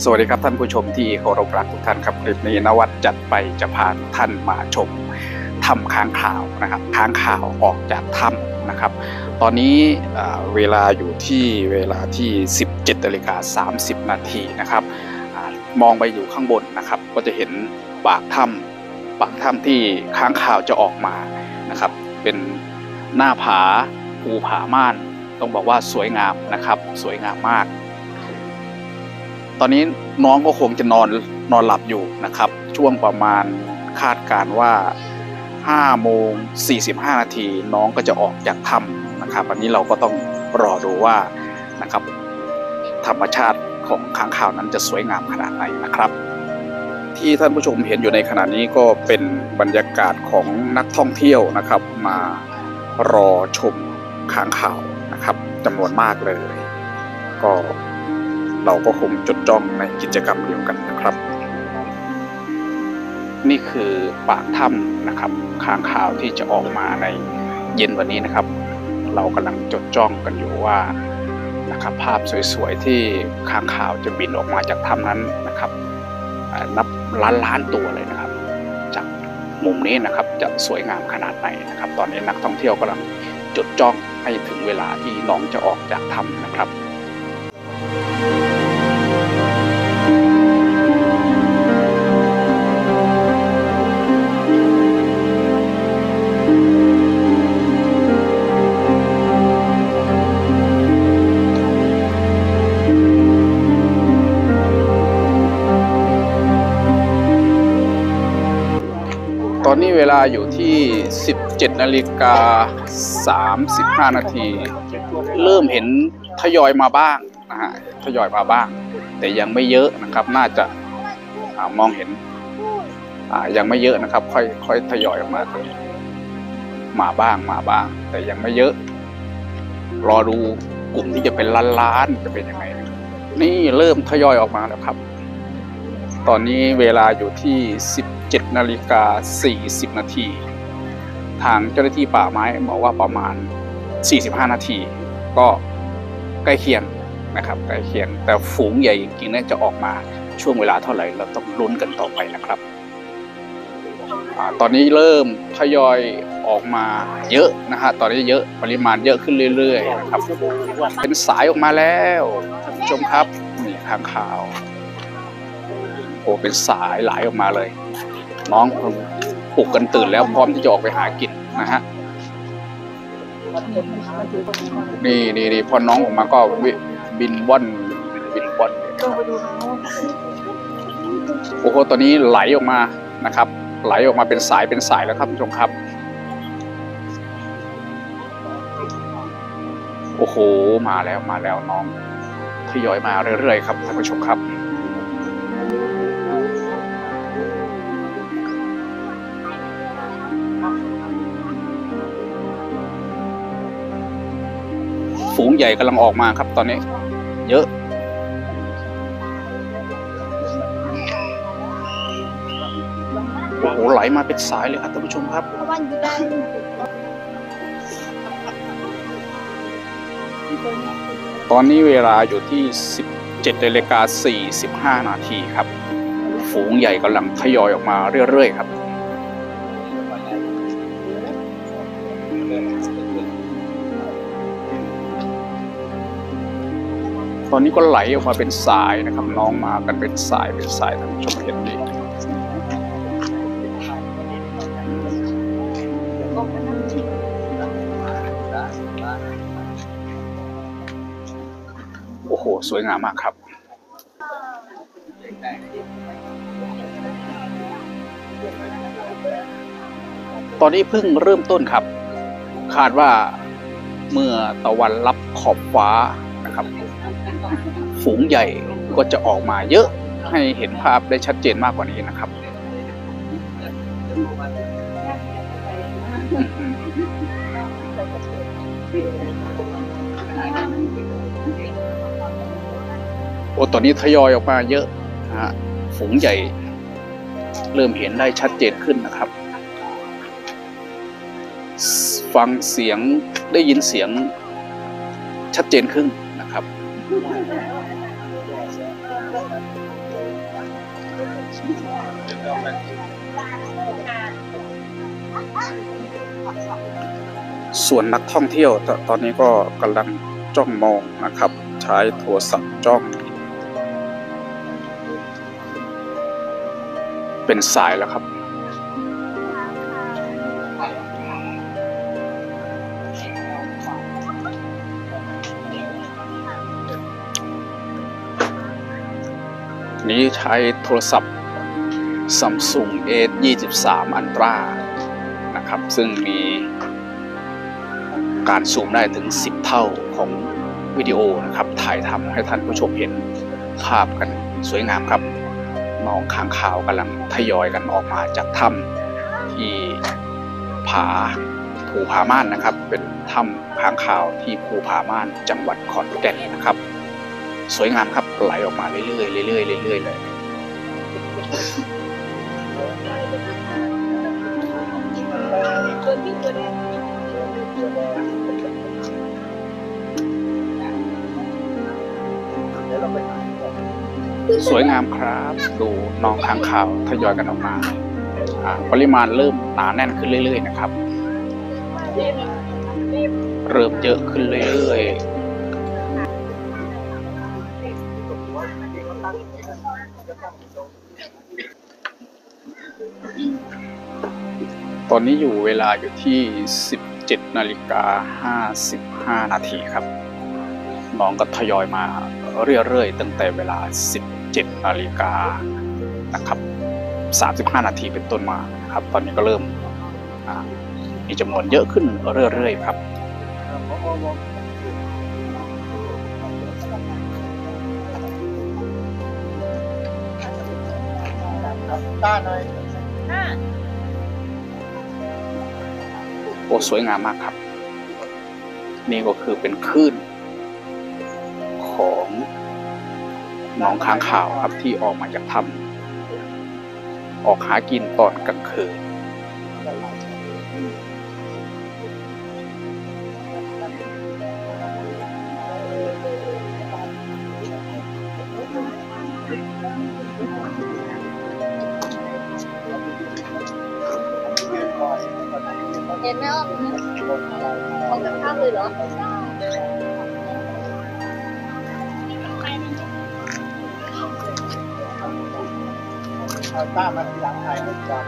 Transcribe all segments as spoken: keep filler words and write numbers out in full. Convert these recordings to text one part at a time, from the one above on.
สวัสดีครับท่านผู้ชมที่เคารพรักทุกท่านครับคลิปนี้นวัดจัดไปจะพาท่านมาชมถ้ำค้างคาวนะครับค้างคาวออกจากถ้ำนะครับตอนนี้เวลาอยู่ที่เวลาที่ สิบเจ็ดนาฬิกาสามสิบนาทีนะครับมองไปอยู่ข้างบนนะครับก็จะเห็นปากถ้ำปากถ้ำที่ค้างคาวจะออกมานะครับเป็นหน้าผาภูผาม่านต้องบอกว่าสวยงามนะครับสวยงามมากตอนนี้น้องก็คงจะนอนนอนหลับอยู่นะครับช่วงประมาณคาดการว่าห้าโมงสี่สิบห้านาทีน้องก็จะออกจากถ้ำนะครับอันนี้เราก็ต้องรอดูว่านะครับธรรมชาติของค้างคาวนั้นจะสวยงามขนาดไหนนะครับที่ท่านผู้ชมเห็นอยู่ในขณะนี้ก็เป็นบรรยากาศของนักท่องเที่ยวนะครับมารอชมค้างคาวนะครับจำนวนมากเลยก็เราก็คงจดจ้องในกิจกรรมเดียวกันนะครับนี่คือปากถ้ำนะครับค้างคาวที่จะออกมาในเย็นวันนี้นะครับเรากำลังจดจ้องกันอยู่ว่านะครับภาพสวยๆที่ค้างคาวจะบินออกมาจากถ้ำนั้นนะครับนับล้านล้านตัวเลยนะครับจากมุมนี้นะครับจะสวยงามขนาดไหนนะครับตอนนี้นักท่องเที่ยวกำลังจดจ้องให้ถึงเวลาที่น้องจะออกจากถ้ำนะครับตอนนี้เวลาอยู่ที่ สิบเจ็ดนาฬิกาสามสิบห้านาทีเริ่มเห็นทยอยมาบ้างนะฮะทยอยมาบ้างแต่ยังไม่เยอะนะครับน่าจะมองเห็นยังไม่เยอะนะครับค่อยค่อยทยอยออกมามาบ้างมาบ้างแต่ยังไม่เยอะรอดูกลุ่มที่จะเป็นล้านๆจะเป็นยังไงนี่เริ่มทยอยออกมาแล้วครับตอนนี้เวลาอยู่ที่ สิบเจ็ดนาฬิกาสี่สิบนาทีทางเจ้าหน้าที่ป่าไม้บอกว่าประมาณสี่สิบห้านาทีก็ใกล้เคียงนะครับใกล้เคียงแต่ฝูงใหญ่จริงๆน่าจะออกมาช่วงเวลาเท่าไหร่เราต้องลุ้นกันต่อไปนะครับตอนนี้เริ่มทยอยออกมาเยอะนะฮะตอนนี้เยอะปริมาณเยอะขึ้นเรื่อยๆนะครับเป็นสายออกมาแล้วท่านผู้ชมครับนี่ค้างคาวโอ้เป็นสายไหลออกมาเลยน้องปลุกกันตื่นแล้วพร้อมที่จะออกไปหากินนะฮะนี่นี่นี่พอน้องออกมาก็บินว่อนบินว่อนโอ้โหตอนนี้ไหลออกมานะครับไหลออกมาเป็นสายเป็นสายแล้วครับท่านผู้ชมครับโอ้โหมาแล้วมาแล้วน้องทยอยมาเรื่อยๆครับท่านผู้ชมครับฝูงใหญ่กำลังออกมาครับตอนนี้เยอะโอ้โหไหลมาเป็นสายเลยครับท่านผู้ชมครับตอนนี้เวลาอยู่ที่ สิบเจ็ดนาฬิกาสี่สิบห้านาทีครับฝูงใหญ่กำลังทยอยออกมาเรื่อยๆครับตอนนี้ก็ไหลออกมาเป็นสายนะครับน้องมากันเป็นสายเป็นสายท่านผู้ชมเห็นดีโอ้โหสวยงามมากครับตอนนี้เพิ่งเริ่มต้นครับคาดว่าเมื่อตะวันลับขอบฟ้านะครับฝูงใหญ่ก็จะออกมาเยอะให้เห็นภาพได้ชัดเจนมากกว่านี้นะครับโอ้ตอนนี้ทยอยออกมาเยอะนะฮะฝูงใหญ่เริ่มเห็นได้ชัดเจนขึ้นนะครับฟังเสียงได้ยินเสียงชัดเจนขึ้นนะครับ โส่วนนักท่องเที่ยวตอนนี้ก็กำลังจ้องมองนะครับใช้โทรศัพท์จ้องเป็นสายแล้วครับนี้ใช้โทรศัพท์ Samsung เอ ยี่สิบสาม Ultra นะครับซึ่งมีการซูมได้ถึงสิบเท่าของวิดีโอนะครับถ่ายทำให้ท่านผู้ชมเห็นภาพกันสวยงามครับน้องค้างคาวกำลังทยอยกันออกมาจากถ้ำที่ผาภูผาม่านนะครับเป็นถ้ำค้างคาวที่ภูผาม่านจังหวัดขอนแก่นนะครับสวยงามครับไหลออกมาเรื่อยๆเรื่อยๆเรื่อยๆเลยสวยงามครับดูน้องค้างคาวทยอยกันออกมาปริมาณเริ่มหนาแน่นขึ้นเรื่อยๆนะครับเริ่มเยอะขึ้นเรื่อยๆตอนนี้อยู่เวลาอยู่ที่สิบเจ็ดนาฬิกาห้าสิบห้านาทีครับน้องก็ทยอยมาเรื่อยๆตั้งแต่เวลาสิบเจ็ดนาฬิกานะครับสามสิบห้านาทีเป็นต้นมาครับตอนนี้ก็เริ่มมีจำนวนเยอะขึ้นเรื่อยๆครับต้าหน่อยโอ้สวยงามมากครับนี่ก็คือเป็นคลื่นของน้องค้างคาวครับที่ออกมาจากถ้ำออกหากินตอนกลางคืนเห็นไหมอ้อมของกับข้าวเลยเหรอเอาต้ามาทีหลังถ่ายรูปก่อน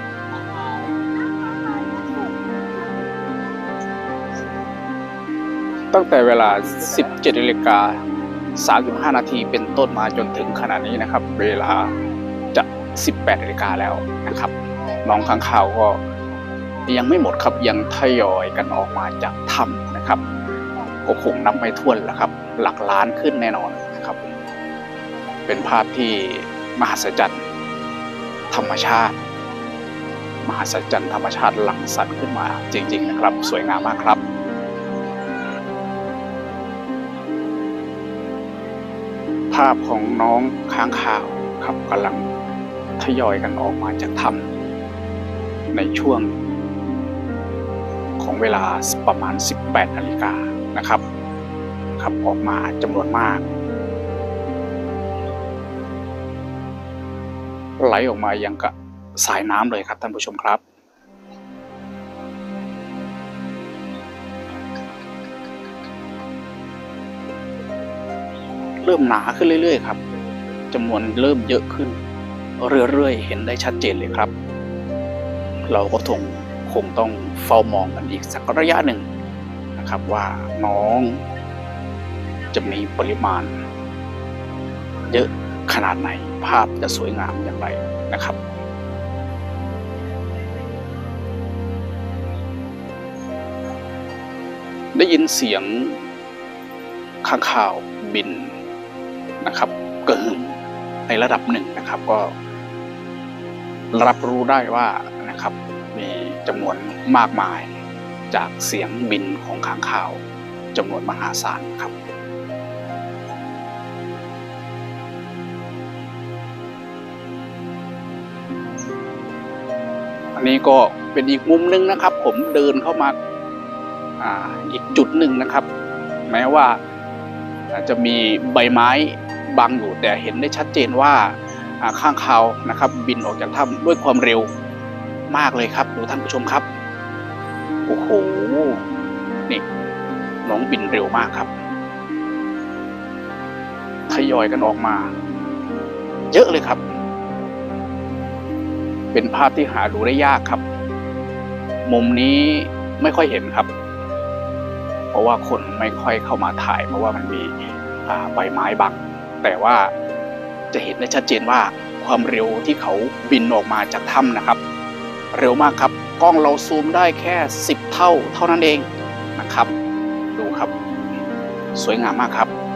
ตั้งแต่เวลาสิบเจ็ดนาฬิกาสามสิบห้านาทีเป็นต้นมาจนถึงขณะนี้นะครับเวลาจะสิบแปดนาฬิกาแล้วนะครับน้องค้างคาวก็ยังไม่หมดครับยังทยอยกันออกมาจากถ้ำนะครับก็คงนับไม่ถ้วนแล้วครับหลักล้านขึ้นแน่นอนนะครับเป็นภาพที่มหัศจรรย์ธรรมชาติมหัศจรรย์ธรรมชาติหลั่งสรรค์ขึ้นมาจริงๆนะครับสวยงามมากครับภาพของน้องค้างคาวครับกำลังทยอยกันออกมาจากถ้ำในช่วงของเวลาประมาณสิบแปดนาฬิกานะครับครับออกมาจำนวนมากไหลออกมาอย่างกับสายน้ำเลยครับท่านผู้ชมครับเริ่มหนาขึ้นเรื่อยๆครับจำนวนเริ่มเยอะขึ้นเรื่อยๆเห็นได้ชัดเจนเลยครับเราก็คงคงต้องเฝ้ามองกันอีกสักระยะหนึ่งนะครับว่าน้องจะมีปริมาณเยอะขนาดไหนภาพจะสวยงามอย่างไรนะครับได้ยินเสียงค้างคาวบินนะครับกระหึ่มในระดับหนึ่งนะครับก็รับรู้ได้ว่านะครับมีจำนวนมากมายจากเสียงบินของค้างคาวจำนวนมหาศาลครับอันนี้ก็เป็นอีกมุมนึงนะครับผมเดินเข้ามาอ่าอีกจุดหนึ่งนะครับแม้ว่าจะมีใบไม้บังอยู่แต่เห็นได้ชัดเจนว่าข้างคาวนะครับบินออกจากถ้ำด้วยความเร็วมากเลยครับดูท่านผู้ชมครับโอ้โหนี่น้องบินเร็วมากครับทยอยกันออกมาเยอะเลยครับเป็นภาพที่หาดูได้ยากครับมุมนี้ไม่ค่อยเห็นครับเพราะว่าคนไม่ค่อยเข้ามาถ่ายเพราะว่ามันมีใบไม้บังแต่ว่าจะเห็นได้ชัดเจนว่าความเร็วที่เขาบินออกมาจากถ้ำนะครับเร็วมากครับกล้องเราซูมได้แค่สิบเท่าเท่านั้นเองนะครับดูครับสวยงามมากครับ